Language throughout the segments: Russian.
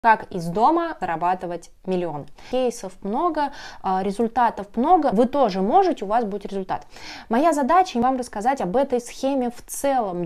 Как из дома зарабатывать миллион. Кейсов много, результатов много, вы тоже можете, у вас будет результат. Моя задача вам рассказать об этой схеме в целом.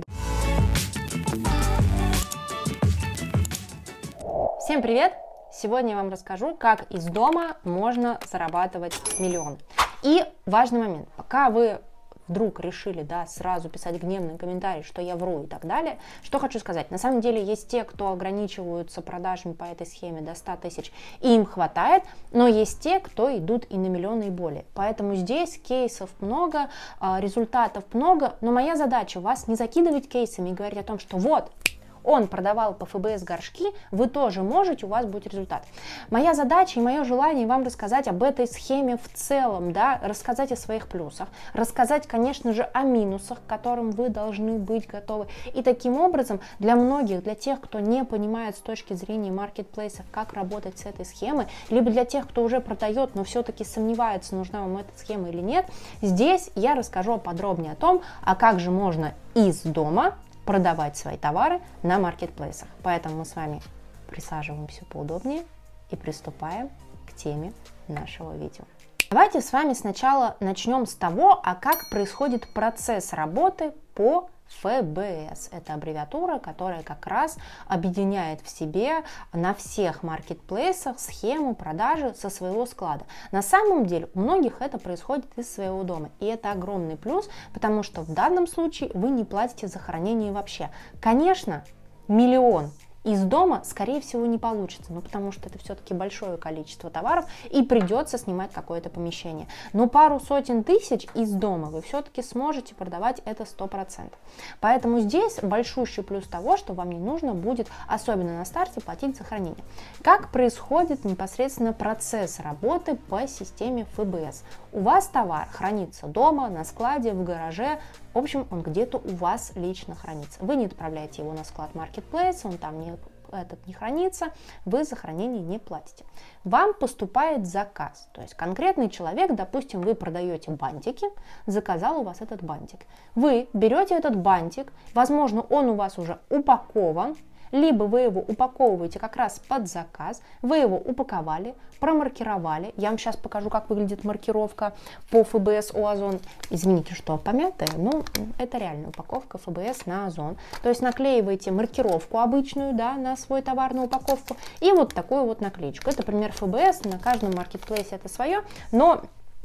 Всем привет! Сегодня я вам расскажу, как из дома можно зарабатывать миллион. И важный момент, пока вы вдруг решили, сразу писать гневные комментарии, что я вру и так далее, что хочу сказать. На самом деле есть те, кто ограничиваются продажами по этой схеме до 100 тысяч, и им хватает, но есть те, кто идут и на миллионы и более. Поэтому здесь кейсов много, результатов много, но моя задача вас не закидывать кейсами и говорить о том, что вот, он продавал по ФБС горшки, вы тоже можете, у вас будет результат. Моя задача и мое желание вам рассказать об этой схеме в целом, рассказать о своих плюсах, рассказать, конечно же, о минусах, к которым вы должны быть готовы. И таким образом для многих, для тех, кто не понимает с точки зрения маркетплейсов, как работать с этой схемой, либо для тех, кто уже продает, но все-таки сомневается, нужна вам эта схема или нет, здесь я расскажу подробнее о том, как же можно из дома продавать свои товары на маркетплейсах. Поэтому мы с вами присаживаемся поудобнее и приступаем к теме нашего видео. Давайте с вами сначала начнем с того, как происходит процесс работы по ФБС. Это аббревиатура, которая как раз объединяет в себе на всех маркетплейсах схему продажи со своего склада. На самом деле у многих это происходит из своего дома, и это огромный плюс, потому что в данном случае вы не платите за хранение вообще. Конечно, миллион из дома, скорее всего, не получится, потому что это все-таки большое количество товаров и придется снимать какое-то помещение. Но пару сотен тысяч из дома вы все-таки сможете продавать это 100%. Поэтому здесь большущий плюс того, что вам не нужно будет, особенно на старте, платить за хранение. Как происходит непосредственно процесс работы по системе ФБС? У вас товар хранится дома, на складе, в гараже. В общем, он где-то у вас лично хранится. Вы не отправляете его на склад Marketplace, он там не хранится, вы за хранение не платите. Вам поступает заказ, то есть конкретный человек, допустим, вы продаете бантики, заказал у вас этот бантик. Вы берете этот бантик, возможно, он у вас уже упакован, либо вы его упаковываете как раз под заказ, вы его упаковали, промаркировали. Я вам сейчас покажу, как выглядит маркировка по ФБС у Озон. Извините, что помятая, но это реальная упаковка ФБС на Озон. То есть наклеиваете маркировку обычную, на свой товар, на упаковку, и вот такую вот наклеечку. Это пример ФБС, на каждом маркетплейсе это свое, но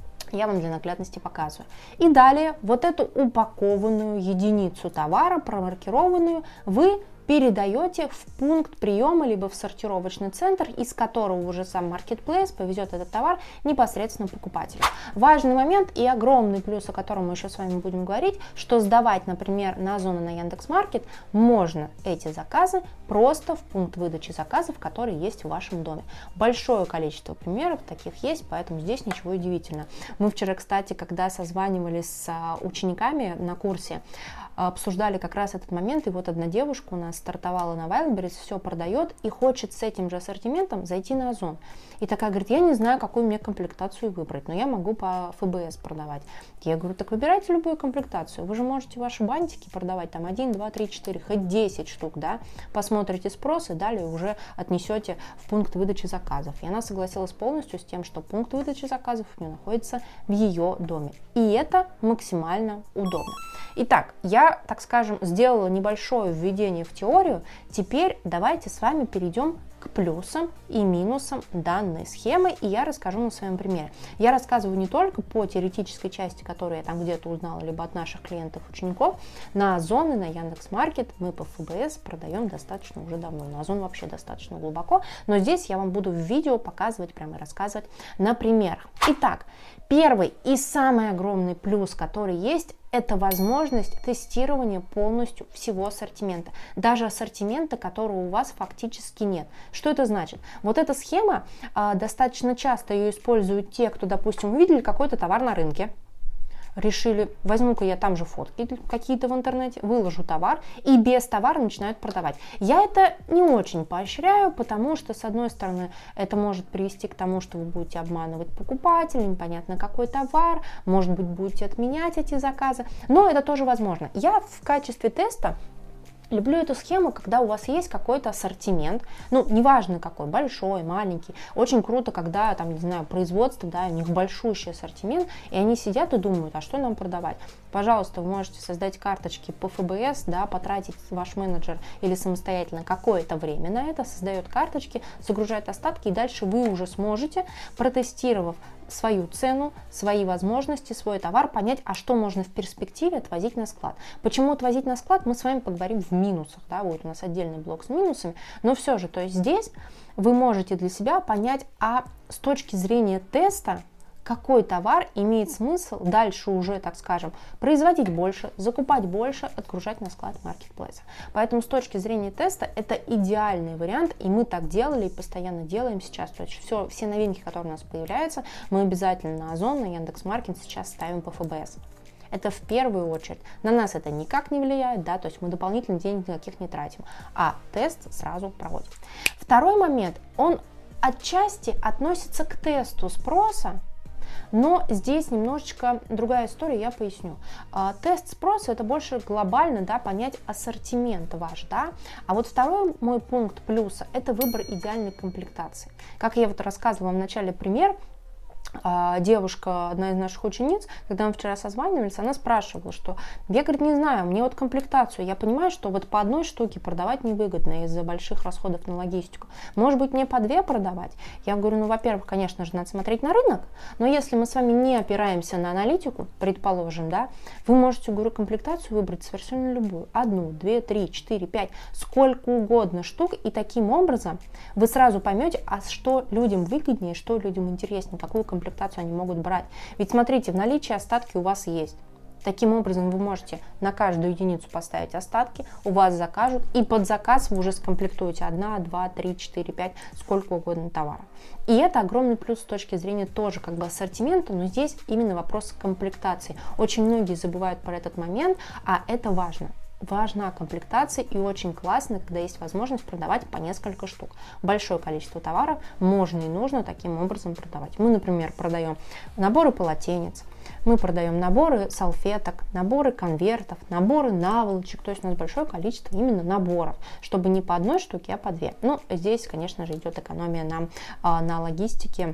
я вам для наглядности показываю. И далее вот эту упакованную единицу товара, промаркированную, вы передаете в пункт приема, либо в сортировочный центр, из которого уже сам маркетплейс повезет этот товар непосредственно покупателю. Важный момент и огромный плюс, о котором мы еще с вами будем говорить, что сдавать, например, на Озон и на Яндекс.Маркет можно эти заказы просто в пункт выдачи заказов, который есть в вашем доме. Большое количество примеров таких есть, поэтому здесь ничего удивительного. Мы вчера, кстати, когда созванивались с учениками на курсе, обсуждали как раз этот момент, и вот одна девушка у нас стартовала на Wildberries, все продает и хочет с этим же ассортиментом зайти на Озон. И такая говорит, я не знаю, какую мне комплектацию выбрать, но я могу по ФБС продавать. Я говорю, так выбирайте любую комплектацию, вы же можете ваши бантики продавать там 1, 2, 3, 4, хоть 10 штук, посмотрите спрос и далее уже отнесете в пункт выдачи заказов. И она согласилась полностью с тем, что пункт выдачи заказов у нее находится в ее доме. И это максимально удобно. Итак, я, так скажем, сделала небольшое введение в теорию. Теперь давайте с вами перейдем к плюсам и минусам данной схемы, и я расскажу на своем примере. Я рассказываю не только по теоретической части, которую я там где-то узнала, либо от наших клиентов, учеников. На Озон и на Яндекс.Маркет мы по ФБС продаем достаточно уже давно. На Озон вообще достаточно глубоко, но здесь я вам буду в видео показывать, прямо рассказывать на примерах. Итак, первый и самый огромный плюс, который есть, это возможность тестирования полностью всего ассортимента, даже ассортимента, которого у вас фактически нет. Что это значит? Вот эта схема, достаточно часто ее используют те, кто, допустим, увидели какой-то товар на рынке, решили, возьму-ка я там же фотки какие-то в интернете, выложу товар, и без товара начинают продавать. Я это не очень поощряю, потому что, с одной стороны, это может привести к тому, что вы будете обманывать покупателя, непонятно какой товар, может быть, будете отменять эти заказы, но это тоже возможно. Я в качестве теста Люблю эту схему, когда у вас есть какой-то ассортимент, ну, неважно какой, большой, маленький. Очень круто, когда, там, не знаю, производство, да, у них большущий ассортимент, и они сидят и думают, а что нам продавать? Пожалуйста, вы можете создать карточки по ФБС, да, потратить ваш менеджер или самостоятельно какое-то время на это, создает карточки, загружает остатки, и дальше вы уже сможете, протестировав свою цену, свои возможности, свой товар, понять, а что можно в перспективе отвозить на склад. Почему отвозить на склад, мы с вами поговорим в минусах, да, будет у нас отдельный блок с минусами, но все же, то есть здесь вы можете для себя понять, а с точки зрения теста, какой товар имеет смысл дальше уже, так скажем, производить больше, закупать больше, отгружать на склад маркетплейса. Поэтому с точки зрения теста это идеальный вариант, и мы так делали и постоянно делаем сейчас. То есть все новинки, которые у нас появляются, мы обязательно на Озон, на Яндекс.Маркет сейчас ставим по ФБС. Это в первую очередь. На нас это никак не влияет, да, то есть мы дополнительных денег никаких не тратим, а тест сразу проводим. Второй момент, он отчасти относится к тесту спроса, но здесь немножечко другая история, я поясню. Тест спроса это больше глобально, да, понять ассортимент ваш, да. А вот второй мой пункт плюса это выбор идеальной комплектации. Как я вот рассказывала в начале пример, девушка, одна из наших учениц, когда мы вчера созванивались, она спрашивала, что я, говорит, не знаю, мне вот комплектацию, я понимаю, что вот по одной штуке продавать невыгодно из-за больших расходов на логистику. Может быть, мне по две продавать? Я говорю, ну, во-первых, конечно же, надо смотреть на рынок, но если мы с вами не опираемся на аналитику, предположим, да, вы можете, говорю, комплектацию выбрать совершенно любую. Одну, две, три, четыре, пять, сколько угодно штук, и таким образом вы сразу поймете, а что людям выгоднее, что людям интереснее, какую комплектацию они могут брать. Ведь смотрите, в наличии остатки у вас есть. Таким образом вы можете на каждую единицу поставить остатки, у вас закажут, и под заказ вы уже скомплектуете 1, 2, 3, 4, 5, сколько угодно товаров. И это огромный плюс с точки зрения тоже как бы ассортимента, но здесь именно вопрос комплектации. Очень многие забывают про этот момент, а это важно. Важна комплектация, и очень классно, когда есть возможность продавать по несколько штук. Большое количество товаров можно и нужно таким образом продавать. Мы, например, продаем наборы полотенец, мы продаем наборы салфеток, наборы конвертов, наборы наволочек, то есть у нас большое количество именно наборов, чтобы не по одной штуке, а по две. Ну, здесь, конечно же, идет экономия на логистике,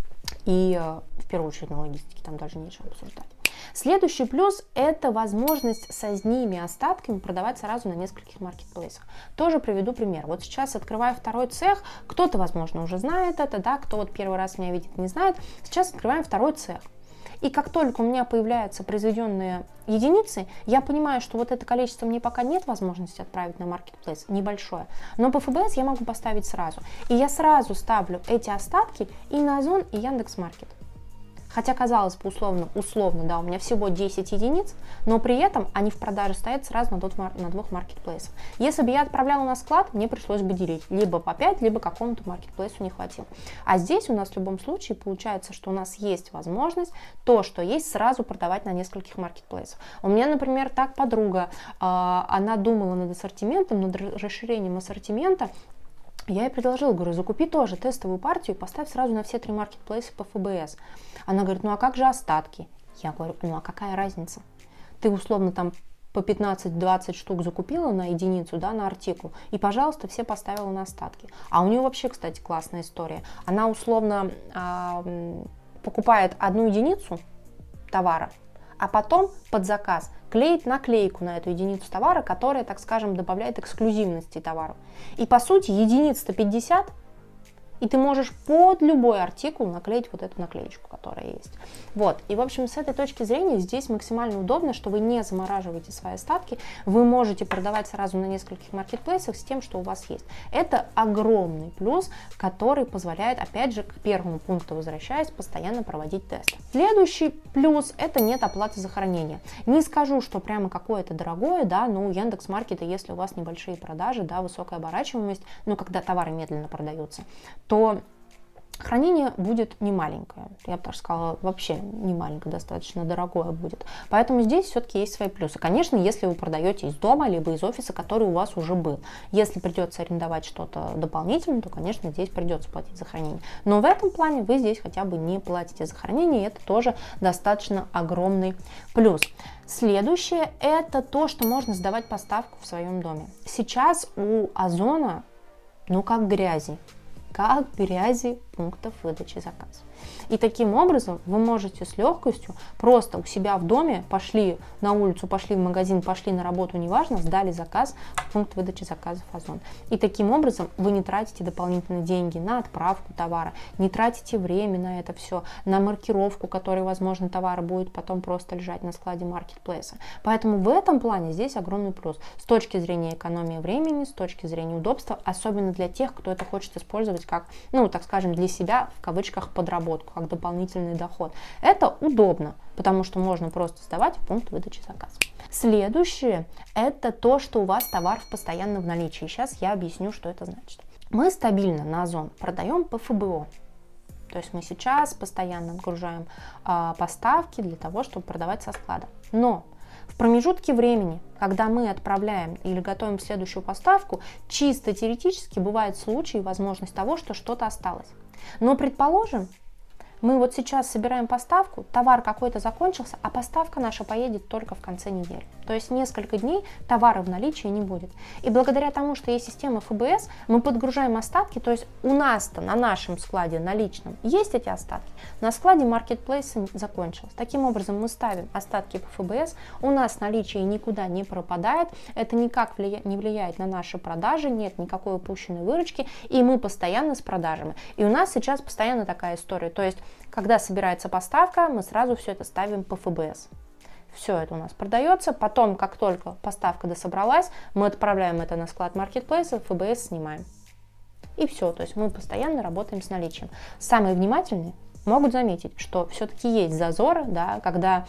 и в первую очередь на логистике, там даже нечего обсуждать. Следующий плюс – это возможность с одними остатками продавать сразу на нескольких маркетплейсах. Тоже приведу пример. Вот сейчас открываю второй цех, кто-то, возможно, уже знает это, да, кто вот первый раз меня видит, не знает. Сейчас открываем второй цех. И как только у меня появляются произведенные единицы, я понимаю, что вот это количество мне пока нет возможности отправить на маркетплейс, небольшое, но по ФБС я могу поставить сразу. И я сразу ставлю эти остатки и на Озон, и Яндекс.Маркет. Хотя, казалось бы, условно, да, у меня всего 10 единиц, но при этом они в продаже стоят сразу на двух маркетплейсах. Если бы я отправляла на склад, мне пришлось бы делить либо по 5, либо какому-то маркетплейсу не хватило. А здесь у нас в любом случае получается, что у нас есть возможность то, что есть, сразу продавать на нескольких маркетплейсах. У меня, например, так подруга, она думала над ассортиментом, над расширением ассортимента. Я ей предложила, говорю, закупи тоже тестовую партию и поставь сразу на все 3 маркетплейса по ФБС. Она говорит, ну а как же остатки? Я говорю, ну а какая разница? Ты условно там по 15-20 штук закупила на единицу, да, на артикул, и, пожалуйста, все поставила на остатки. А у нее вообще, кстати, классная история. Она условно покупает одну единицу товара, а потом под заказ клеит наклейку на эту единицу товара, которая, так скажем, добавляет эксклюзивности товару. И по сути единиц-то 50, и ты можешь под любой артикул наклеить вот эту наклеечку, которая есть. Вот, и в общем с этой точки зрения здесь максимально удобно, что вы не замораживаете свои остатки, вы можете продавать сразу на нескольких маркетплейсах с тем, что у вас есть. Это огромный плюс, который позволяет, опять же, к первому пункту возвращаясь, постоянно проводить тесты. Следующий плюс – это нет оплаты за хранение. Не скажу, что прямо какое-то дорогое, да, но у Яндекс.Маркета, если у вас небольшие продажи, да, высокая оборачиваемость, но когда товары медленно продаются, то Хранение будет не маленькое, я бы так сказала, вообще не маленькое, достаточно дорогое будет. Поэтому здесь все-таки есть свои плюсы. Конечно, если вы продаете из дома, либо из офиса, который у вас уже был. Если придется арендовать что-то дополнительно, то, конечно, здесь придется платить за хранение. Но в этом плане вы здесь хотя бы не платите за хранение, и это тоже достаточно огромный плюс. Следующее – это то, что можно сдавать поставку в своем доме. Сейчас у Озона, ну как грязи пунктов выдачи заказа. И таким образом вы можете с легкостью просто у себя в доме, пошли на улицу, пошли в магазин, пошли на работу, неважно, сдали заказ в пункт выдачи заказов Озон. И таким образом вы не тратите дополнительные деньги на отправку товара, не тратите время на это все, на маркировку, которой, возможно, товар будет потом просто лежать на складе маркетплейса. Поэтому в этом плане здесь огромный плюс. С точки зрения экономии времени, с точки зрения удобства, особенно для тех, кто это хочет использовать как, ну, так скажем, для себя, в кавычках, подработку, как дополнительный доход. Это удобно, потому что можно просто сдавать в пункт выдачи заказа. Следующее – это то, что у вас товар постоянно в наличии. Сейчас я объясню, что это значит. Мы стабильно на Озон продаем по ФБО. То есть мы сейчас постоянно отгружаем поставки для того, чтобы продавать со склада. Но в промежутке времени, когда мы отправляем или готовим следующую поставку, чисто теоретически бывает случай и возможность того, что что-то осталось. Но предположим, мы вот сейчас собираем поставку, товар какой-то закончился, а поставка наша поедет только в конце недели. То есть несколько дней товара в наличии не будет. И благодаря тому, что есть система ФБС, мы подгружаем остатки, то есть у нас-то на нашем складе наличном есть эти остатки, на складе маркетплейса закончилось. Таким образом мы ставим остатки по ФБС, у нас наличие никуда не пропадает, это никак не влияет на наши продажи, нет никакой упущенной выручки, и мы постоянно с продажами. И у нас сейчас постоянно такая история, то есть когда собирается поставка, мы сразу все это ставим по ФБС. Все это у нас продается, потом, как только поставка дособралась, мы отправляем это на склад маркетплейса, ФБС снимаем. И все, то есть мы постоянно работаем с наличием. Самые внимательные могут заметить, что все-таки есть зазоры, да, когда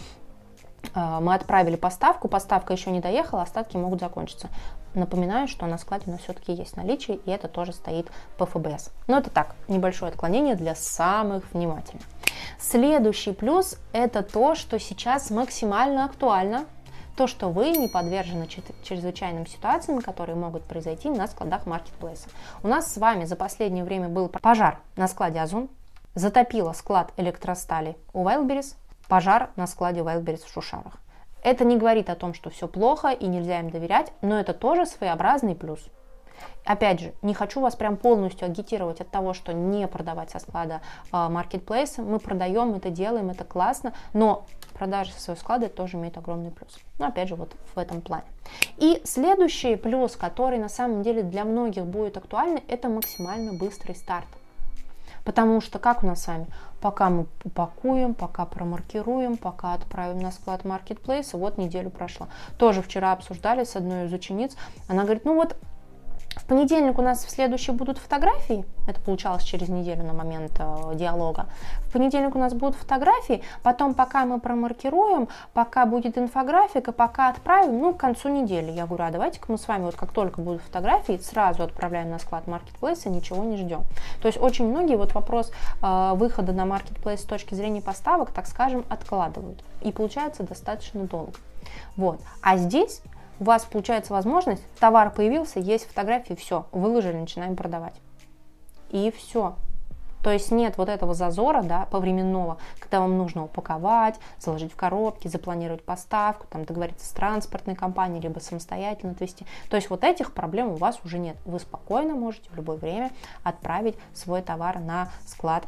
мы отправили поставку, поставка еще не доехала, остатки могут закончиться. Напоминаю, что на складе у нас все-таки есть наличие, и это тоже стоит по ФБС. Но это так, небольшое отклонение для самых внимательных. Следующий плюс – это то, что сейчас максимально актуально, то, что вы не подвержены чрезвычайным ситуациям, которые могут произойти на складах маркетплейса. У нас с вами за последнее время был пожар на складе Озон, затопило склад электростали у Wildberries, пожар на складе Wildberries в Шушарах. Это не говорит о том, что все плохо и нельзя им доверять, но это тоже своеобразный плюс. Опять же, не хочу вас прям полностью агитировать от того, что не продавать со склада маркетплейса. Мы продаем, это делаем, это классно, но продажи со своего склада тоже имеют огромный плюс. Но опять же, вот в этом плане. И следующий плюс, который на самом деле для многих будет актуальный, это максимально быстрый старт. Потому что как у нас с вами? Пока мы упакуем, пока промаркируем, пока отправим на склад маркетплейса, вот неделю прошла. Тоже вчера обсуждали с одной из учениц. Она говорит, ну вот в понедельник у нас в следующий будут фотографии. Это получалось через неделю на момент диалога. В понедельник у нас будут фотографии, потом пока мы промаркируем, пока будет инфографика, пока отправим, ну, к концу недели. Я говорю, а давайте-ка мы с вами, вот как только будут фотографии, сразу отправляем на склад маркетплейса, ничего не ждем. То есть очень многие вот вопрос выхода на маркетплейс с точки зрения поставок, так скажем, откладывают. И получается достаточно долго. Вот. А здесь у вас получается возможность, товар появился, есть фотографии, все, выложили, начинаем продавать. И все. То есть нет вот этого зазора, да, повременного, когда вам нужно упаковать, заложить в коробки, запланировать поставку, там, договориться с транспортной компанией, либо самостоятельно отвезти. То есть вот этих проблем у вас уже нет. Вы спокойно можете в любое время отправить свой товар на склад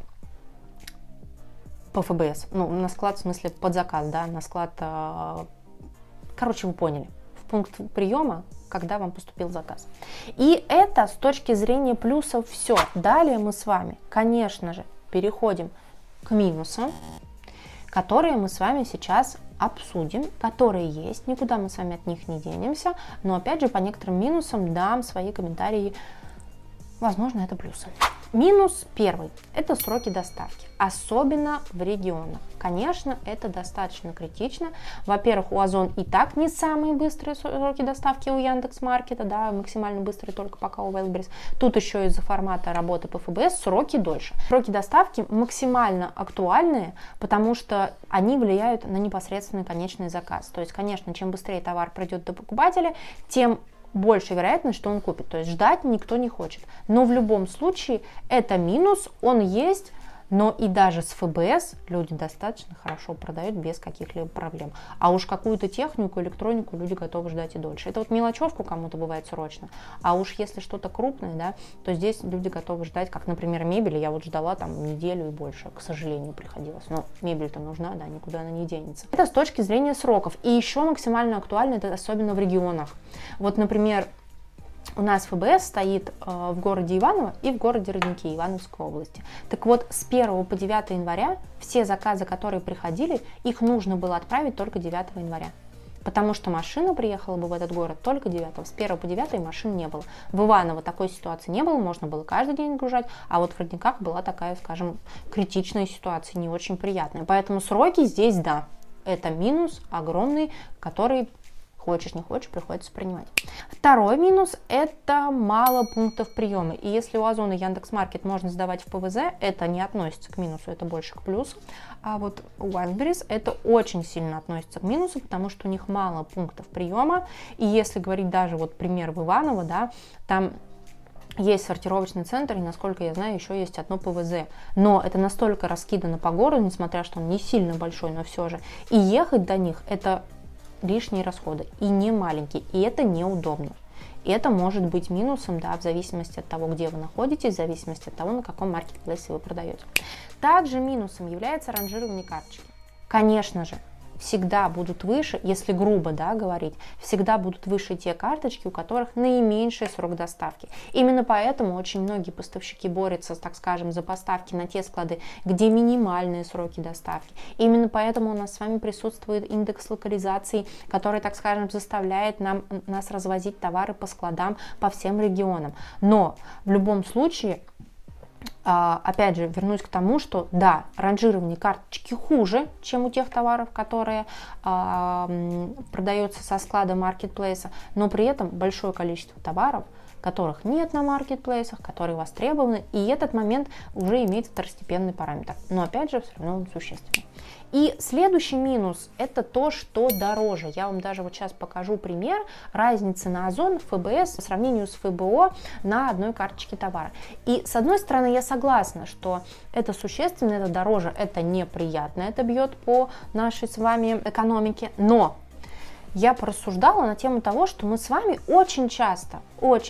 по ФБС. Ну, на склад в смысле под заказ, да, на склад, короче, вы поняли. Пункт приема, когда вам поступил заказ. И это с точки зрения плюсов все. Далее мы с вами, конечно же, переходим к минусам, которые мы с вами сейчас обсудим, которые есть, никуда мы с вами от них не денемся, но опять же по некоторым минусам дам свои комментарии, возможно, это плюсы. Минус первый – это сроки доставки, особенно в регионах. Конечно, это достаточно критично. Во-первых, у Озон и так не самые быстрые сроки доставки у Яндекс.Маркета, да, максимально быстрые только пока у Wildberries. Тут еще из-за формата работы по ФБС сроки дольше. Сроки доставки максимально актуальные, потому что они влияют на непосредственный конечный заказ. То есть, конечно, чем быстрее товар придет до покупателя, тем больше вероятность, что он купит. То есть ждать никто не хочет. Но в любом случае это минус, он есть, но и даже с ФБС люди достаточно хорошо продают без каких-либо проблем. А уж какую-то технику, электронику люди готовы ждать и дольше. Это вот мелочевку кому-то бывает срочно, а уж если что-то крупное, да, то здесь люди готовы ждать, как, например, мебель. Я вот ждала там неделю и больше, к сожалению, приходилось. Но мебель-то нужна, да, никуда она не денется. Это с точки зрения сроков. И еще максимально актуально это особенно в регионах. Вот, например, у нас ФБС стоит в городе Иваново и в городе Родники Ивановской области. Так вот, с 1 по 9 января все заказы, которые приходили, их нужно было отправить только 9 января. Потому что машина приехала бы в этот город только 9. С 1 по 9 машин не было. В Иваново такой ситуации не было, можно было каждый день гружать, а вот в Родниках была такая, скажем, критичная ситуация, не очень приятная. Поэтому сроки здесь, да, это минус огромный, который... Хочешь, не хочешь, приходится принимать. Второй минус – это мало пунктов приема. И если у Озона и Яндекс.Маркет можно сдавать в ПВЗ, это не относится к минусу, это больше к плюсу. А вот у Wildberries это очень сильно относится к минусу, потому что у них мало пунктов приема. И если говорить даже вот пример в Иваново, да, там есть сортировочный центр, и, насколько я знаю, еще есть одно ПВЗ. Но это настолько раскидано по городу, несмотря что он не сильно большой, но все же. И ехать до них – это лишние расходы, и не маленькие, и это неудобно. И это может быть минусом, да, в зависимости от того, где вы находитесь, в зависимости от того, на каком маркетплейсе вы продаете. Также минусом является ранжирование карточки. Конечно же, всегда будут выше, если грубо, да, говорить, всегда будут выше те карточки, у которых наименьший срок доставки. Именно поэтому очень многие поставщики борются, так скажем, за поставки на те склады, где минимальные сроки доставки. Именно поэтому у нас с вами присутствует индекс локализации, который, так скажем, заставляет нас развозить товары по складам по всем регионам. Но в любом случае, опять же, вернусь к тому, что да, ранжирование карточки хуже, чем у тех товаров, которые продаются со склада маркетплейса, но при этом большое количество товаров, которых нет на маркетплейсах, которые востребованы, и этот момент уже имеет второстепенный параметр. Но опять же, все равно он существенный. И следующий минус – это то, что дороже. Я вам даже вот сейчас покажу пример разницы на Озон, ФБС по сравнению с ФБО на одной карточке товара. И с одной стороны, я согласна, что это существенно, это дороже, это неприятно, это бьет по нашей с вами экономике, но я порассуждала на тему того, что мы с вами очень часто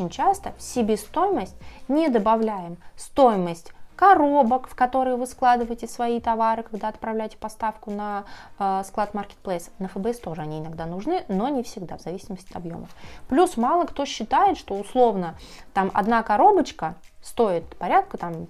в себестоимость не добавляем стоимость коробок, в которые вы складываете свои товары, когда отправляете поставку на склад маркетплейс. На ФБС тоже они иногда нужны, но не всегда, в зависимости от объемов. Плюс мало кто считает, что условно там одна коробочка стоит порядка там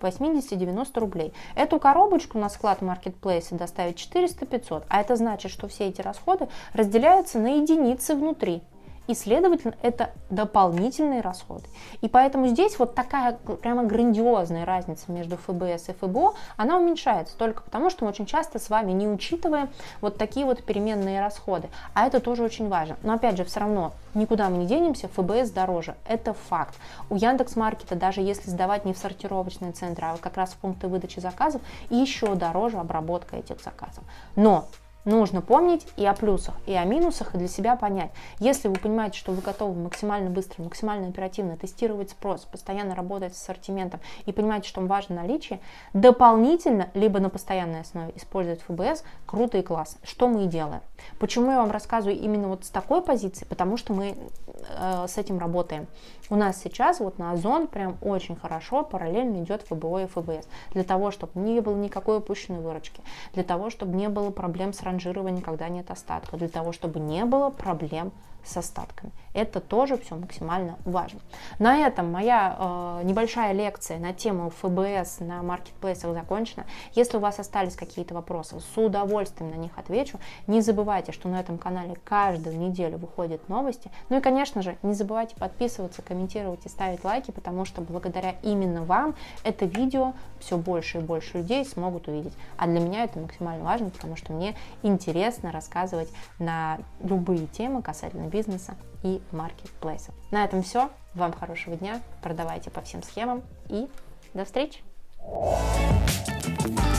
80-90 рублей. Эту коробочку на склад маркетплейса доставить 400-500, а это значит, что все эти расходы разделяются на единицы внутри. И, следовательно, это дополнительные расходы. И поэтому здесь вот такая прямо грандиозная разница между ФБС и ФБО, она уменьшается только потому, что мы очень часто с вами не учитываем вот такие вот переменные расходы. А это тоже очень важно. Но опять же, все равно никуда мы не денемся, ФБС дороже. Это факт. У Яндекс.Маркета, даже если сдавать не в сортировочные центры, а вот как раз в пункты выдачи заказов, еще дороже обработка этих заказов. Но нужно помнить и о плюсах, и о минусах, и для себя понять. Если вы понимаете, что вы готовы максимально быстро, максимально оперативно тестировать спрос, постоянно работать с ассортиментом и понимаете, что вам важно наличие, дополнительно, либо на постоянной основе использовать ФБС, круто и классно. Что мы и делаем. Почему я вам рассказываю именно вот с такой позиции? Потому что мы с этим работаем. У нас сейчас вот на Озон прям очень хорошо параллельно идет ФБО и ФБС. Для того, чтобы не было никакой упущенной выручки, для того, чтобы не было проблем с ранжированием, когда нет остатка, для того, чтобы не было проблем с остатками. Это тоже все максимально важно. На этом моя небольшая лекция на тему ФБС на маркетплейсах закончена. Если у вас остались какие-то вопросы, с удовольствием на них отвечу. Не забывайте, что на этом канале каждую неделю выходят новости. Ну и, конечно же, не забывайте подписываться, комментировать и ставить лайки, потому что благодаря именно вам это видео все больше и больше людей смогут увидеть. А для меня это максимально важно, потому что мне интересно рассказывать на любые темы касательно бизнеса и маркетплейсов. На этом все. Вам хорошего дня, продавайте по всем схемам и до встречи!